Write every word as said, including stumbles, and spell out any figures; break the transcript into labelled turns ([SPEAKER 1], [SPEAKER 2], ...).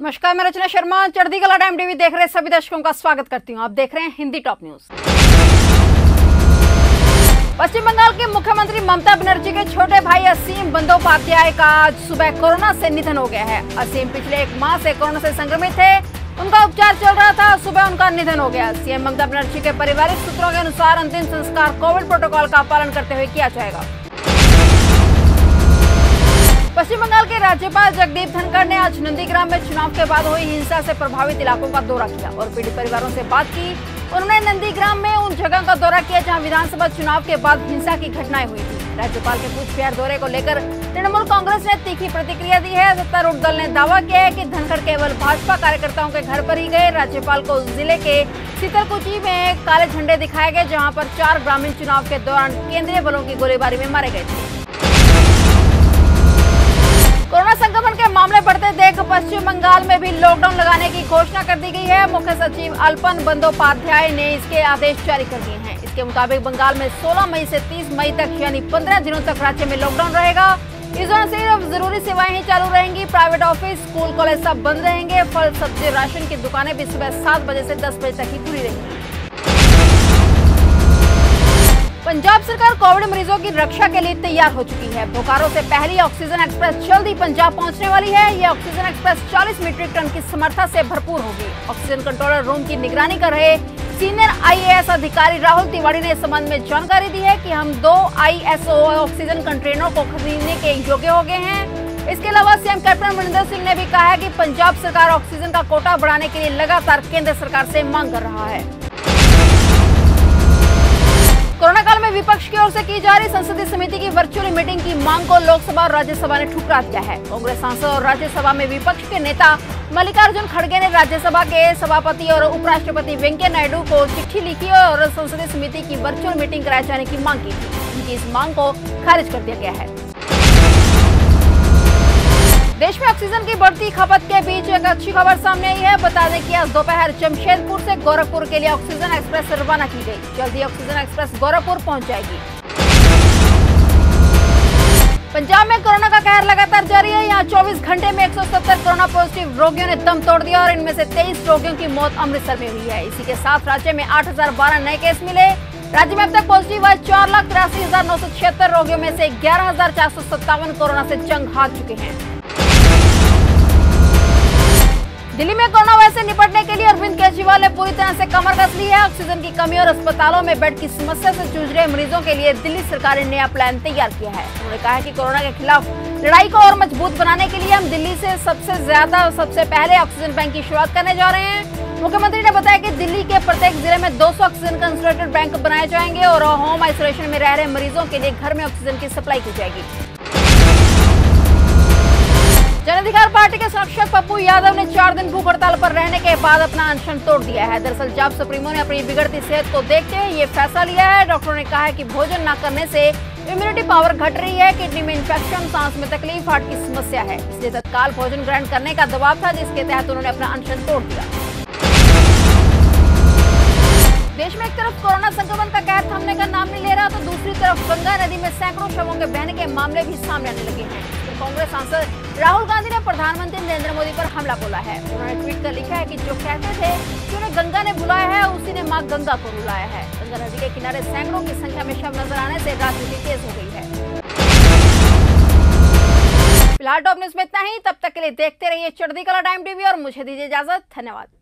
[SPEAKER 1] नमस्कार, मैं रचना शर्मा चढ़ती कला टाइम टीवी देख रहे सभी दर्शकों का स्वागत करती हूं। आप देख रहे हैं हिंदी टॉप न्यूज। पश्चिम बंगाल के मुख्यमंत्री ममता बनर्जी के छोटे भाई असीम बंदोपाध्याय का आज सुबह कोरोना से निधन हो गया है। असीम पिछले एक माह से कोरोना से संक्रमित थे, उनका उपचार चल रहा था। सुबह उनका निधन हो गया। सीएम ममता बनर्जी के पारिवारिक सूत्रों के अनुसार अंतिम संस्कार कोविड प्रोटोकॉल का पालन करते हुए किया जाएगा। पश्चिम बंगाल के राज्यपाल जगदीप धनखड़ ने आज नंदीग्राम में चुनाव के बाद हुई हिंसा से प्रभावित इलाकों का दौरा किया और पीड़ित परिवारों से बात की। उन्होंने नंदीग्राम में उन जगह का दौरा किया जहां विधानसभा चुनाव के बाद हिंसा की घटनाएं हुई थी। राज्यपाल के पूछताछ दौरे को लेकर तृणमूल कांग्रेस ने तीखी प्रतिक्रिया दी है। सत्तारूढ़ दल ने दावा किया है कि धनखड़ केवल भाजपा कार्यकर्ताओं के घर पर ही गए। राज्यपाल को जिले के सीतलकुची में काले झंडे दिखाए गए, जहाँ पर चार ग्रामीण चुनाव के दौरान केंद्रीय बलों की गोलीबारी में मारे गए थे। कोरोना संक्रमण के मामले बढ़ते देख पश्चिम बंगाल में भी लॉकडाउन लगाने की घोषणा कर दी गई है। मुख्य सचिव अल्पन बंदोपाध्याय ने इसके आदेश जारी कर दिए हैं। इसके मुताबिक बंगाल में सोलह मई से तीस मई तक यानी पंद्रह दिनों तक राज्य में लॉकडाउन रहेगा। इस दौरान सिर्फ जरूरी सेवाएं ही चालू रहेंगी। प्राइवेट ऑफिस, स्कूल, कॉलेज सब बंद रहेंगे। फल, सब्जी, राशन की दुकानें भी सुबह सात बजे से दस बजे तक ही खुली रहेंगी। पंजाब सरकार कोविड मरीजों की रक्षा के लिए तैयार हो चुकी है। बोकारो से पहली ऑक्सीजन एक्सप्रेस जल्द ही पंजाब पहुंचने वाली है। यह ऑक्सीजन एक्सप्रेस चालीस मीट्रिक टन की समर्था से भरपूर होगी। ऑक्सीजन कंट्रोलर रूम की निगरानी कर रहे सीनियर आईएएस अधिकारी राहुल तिवारी ने इस संबंध में जानकारी दी है कि हम दो आईएसओ ऑक्सीजन कंटेनरों को खरीदने के योग्य हो गए हैं। इसके अलावा सीएम कैप्टन अमरिंदर सिंह ने भी कहा है कि पंजाब सरकार ऑक्सीजन का कोटा बढ़ाने के लिए लगातार केंद्र सरकार से मांग कर रहा है। कोरोना काल में विपक्ष की ओर से की जा रही संसदीय समिति की वर्चुअल मीटिंग की मांग को लोकसभा और राज्यसभा ने ठुकरा दिया है। कांग्रेस सांसद और राज्यसभा में विपक्ष के नेता मल्लिकार्जुन खड़गे ने राज्यसभा के सभापति और उपराष्ट्रपति वेंकैया नायडू को चिट्ठी लिखी और संसदीय समिति की वर्चुअल मीटिंग कराए जाने की मांग की थी। उनकी इस मांग को खारिज कर दिया गया है। देश में ऑक्सीजन की बढ़ती खपत के बीच एक अच्छी खबर सामने आई है। बता दें कि आज दोपहर जमशेदपुर से गोरखपुर के लिए ऑक्सीजन एक्सप्रेस रवाना की गई। जल्दी ऑक्सीजन एक्सप्रेस गोरखपुर पहुंच जाएगी। पंजाब में कोरोना का कहर लगातार जारी है। यहाँ चौबीस घंटे में एक सौ सत्तर कोरोना पॉजिटिव रोगियों ने दम तोड़ दिया और इनमें से तेईस रोगियों की मौत अमृतसर में हुई है। इसी के साथ राज्य में आठ हजार बारह नए केस मिले। राज्य में अब तक पॉजिटिव हुए चार लाख तिरासी हजार नौ सौ छिहत्तर रोगियों में से ग्यारह हजार चार सौ सत्तावन कोरोना से जंग हार चुके हैं। दिल्ली में कोरोना वायरस से निपटने के लिए अरविंद केजरीवाल ने पूरी तरह से कमर कस ली है। ऑक्सीजन की कमी और अस्पतालों में बेड की समस्या से जूझ रहे मरीजों के लिए दिल्ली सरकार ने नया प्लान तैयार किया है। उन्होंने कहा है कि कोरोना के खिलाफ लड़ाई को और मजबूत बनाने के लिए हम दिल्ली से सबसे ज्यादा और सबसे पहले ऑक्सीजन बैंक की शुरुआत करने जा रहे हैं। मुख्यमंत्री ने बताया कि दिल्ली के प्रत्येक जिले में दो सौ ऑक्सीजन कंसंट्रेटेड बैंक बनाए जाएंगे और होम आइसोलेशन में रह रहे मरीजों के लिए घर में ऑक्सीजन की सप्लाई की जाएगी। जन अधिकार पार्टी के संरक्षक पप्पू यादव ने चार दिन भूख हड़ताल पर रहने के बाद अपना अनशन तोड़ दिया है। दरअसल जाप सुप्रीमो ने अपनी बिगड़ती सेहत को देखते हुए ये फैसला लिया है। डॉक्टरों ने कहा है कि भोजन न करने से इम्यूनिटी पावर घट रही है, किडनी में इंफेक्शन, सांस में तकलीफ, हार्ट की समस्या है। इसलिए तत्काल भोजन ग्रहण करने का दबाव था, जिसके तहत उन्होंने अपना अनशन तोड़ दिया। देश में एक तरफ कोरोना संक्रमण का कहर थमने का नाम नहीं ले रहा, तो दूसरी तरफ गंगा नदी में सैकड़ों शवों के बहने के मामले भी सामने आने लगे हैं। कांग्रेस सांसद राहुल गांधी ने प्रधानमंत्री नरेंद्र मोदी पर हमला बोला है। उन्होंने ट्वीट कर लिखा है कि जो कहते थे कि उन्हें गंगा ने बुलाया है, उसी ने मां गंगा को रुलाया है। गंगा नदी के किनारे सैकड़ों की संख्या में शव नजर आने से राजनीति तेज हो गई है। फिलहाल टॉप न्यूज में इतना ही। तब तक के लिए देखते रहिए चढ़ती कला टाइम टीवी और मुझे दीजिए इजाजत। धन्यवाद।